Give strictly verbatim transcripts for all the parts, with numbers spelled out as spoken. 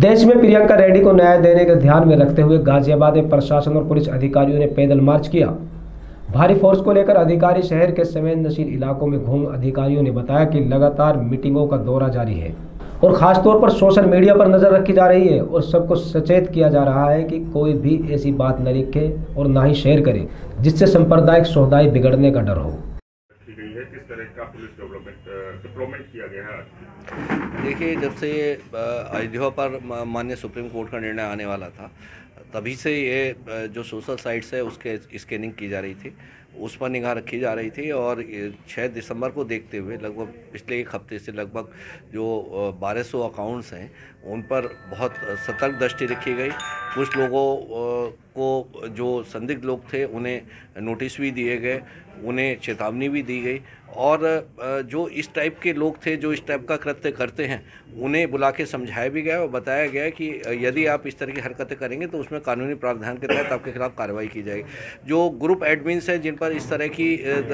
देश में प्रियंका रेड्डी को न्याय देने के ध्यान में रखते हुए गाजियाबाद में प्रशासन और पुलिस अधिकारियों ने पैदल मार्च किया। भारी फोर्स को लेकर अधिकारी शहर के संवेदनशील इलाकों में घूम अधिकारियों ने बताया कि लगातार मीटिंगों का दौरा जारी है और खासतौर पर सोशल मीडिया पर नजर रखी जा रही है और सबको सचेत किया जा रहा है कि कोई भी ऐसी बात न लिखे और ना ही शेयर करे जिससे सांप्रदायिक सौहार्द बिगड़ने का डर हो। किस तरह का पुलिस डेवलपमेंट डिप्लॉयमेंट किया गया है? देखिए, जब से अयोध्या पर माननीय सुप्रीम कोर्ट का निर्णय आने वाला था, तभी से ये जो सोशल साइट्स है उसके स्कैनिंग की जा रही थी, उस पर निगाह रखी जा रही थी। और छः दिसंबर को देखते हुए लगभग पिछले एक हफ्ते से लगभग जो बारह सौ अकाउंट्स हैं उन पर बहुत सतर्क दृष्टि रखी गई। कुछ लोगों को जो संदिग्ध लोग थे उन्हें नोटिस भी दिए गए, उन्हें चेतावनी भी दी गई। और जो इस टाइप के लोग थे जो इस टाइप का कृत्य करते हैं उन्हें बुला के समझाया भी गया और बताया गया कि यदि आप इस तरह की हरकतें करेंगे तो उसमें कानूनी प्रावधान के तहत आपके खिलाफ कार्रवाई की जाएगी। जो ग्रुप एडमिन्स हैं जिन पर इस तरह की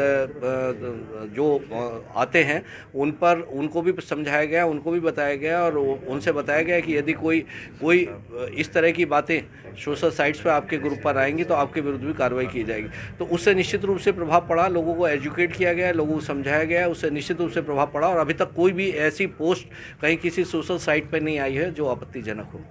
जो आते हैं उन पर उनको भी समझाया गया, उनको भी बताया गया और उनसे बताया गया कि यदि कोई कोई इस तरह की बातें सोशल साइट्स पर आपके ग्रुप पर आएंगी तो आपके विरुद्ध भी कार्रवाई की जाएगी। तो उससे निश्चित रूप से प्रभाव पड़ा, लोगों को एजुकेट किया गया, लोगों को समझाया गया, उससे निश्चित रूप से प्रभाव पड़ा। और अभी तक कोई भी ऐसी पोस्ट कहीं किसी सोशल साइट पर नहीं आई है जो आपत्तिजनक हो।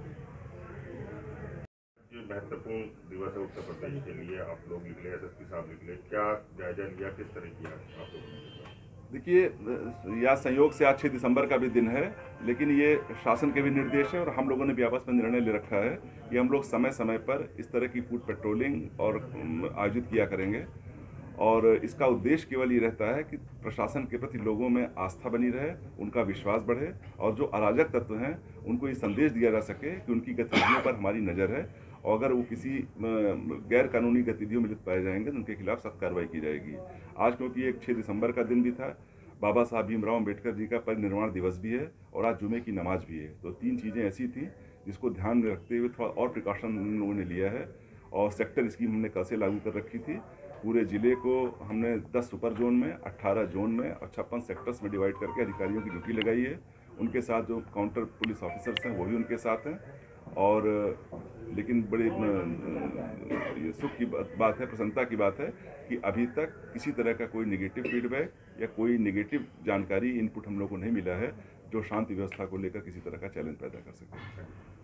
महत्वपूर्ण दिवस है उत्तर प्रदेश के लिए, आप लोग निकले, एसएसपी साहब निकले, क्या जायजा लिया, किस तरह किया आप लोगों ने? देखिए, यह संयोग से आज छः दिसंबर का भी दिन है, लेकिन ये शासन के भी निर्देश है और हम लोगों ने भी आपस में निर्णय ले रखा है कि हम लोग समय समय पर इस तरह की फूड पेट्रोलिंग और आयोजित किया करेंगे। और इसका उद्देश्य केवल ये रहता है कि प्रशासन के प्रति लोगों में आस्था बनी रहे, उनका विश्वास बढ़े और जो अराजक तत्व हैं उनको ये संदेश दिया जा सके कि उनकी गतिविधियों पर हमारी नज़र है और अगर वो किसी गैर कानूनी गतिविधियों में लिप्त पाए जाएंगे तो उनके खिलाफ सख्त कार्रवाई की जाएगी। आज क्योंकि एक छः दिसंबर का दिन भी था, बाबा साहब भीमराव अम्बेडकर जी का परिनिर्वाण दिवस भी है और आज जुमे की नमाज भी है, तो तीन चीज़ें ऐसी थी जिसको ध्यान में रखते हुए थोड़ा और प्रिकॉशन उन लोगों ने लिया है। और सेक्टर स्कीम हमने कल से लागू कर रखी थी। पूरे ज़िले को हमने दस सुपर जोन में, अट्ठारह जोन में और छप्पन सेक्टर्स में डिवाइड करके अधिकारियों की ड्यूटी लगाई है। उनके साथ जो काउंटर पुलिस ऑफिसर्स हैं वो भी उनके साथ हैं। और लेकिन बड़ी सुख की बात है, प्रसन्नता की बात है कि अभी तक किसी तरह का कोई नेगेटिव फीडबैक या कोई नेगेटिव जानकारी इनपुट हम लोग को नहीं मिला है जो शांति व्यवस्था को लेकर किसी तरह का चैलेंज पैदा कर सके।